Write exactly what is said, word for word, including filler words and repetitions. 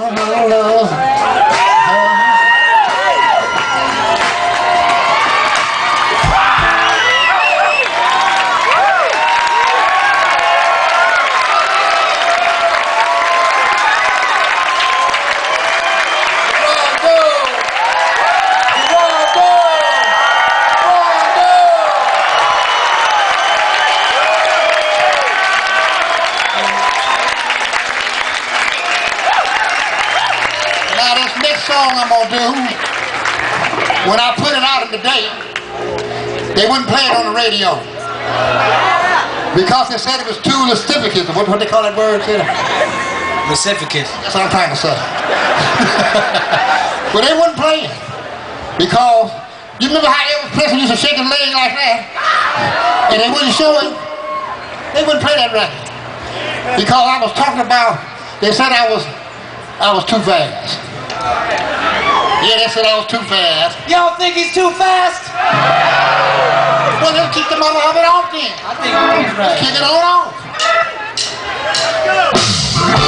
Song I'm gonna do, when I put it out today, they wouldn't play it on the radio because they said it was too lascivious. What what they call that word? Lascivious. That's what I'm trying to say. But they wouldn't play it because you remember how Elvis Presley used to shake his leg like that, and they wouldn't show it. They wouldn't play that record because I was talking about. They said I was I was too fast. Yeah, they said I was too fast. Y'all think he's too fast? Well, let's kick the mother of it off then. I think he's right. Kick it on off.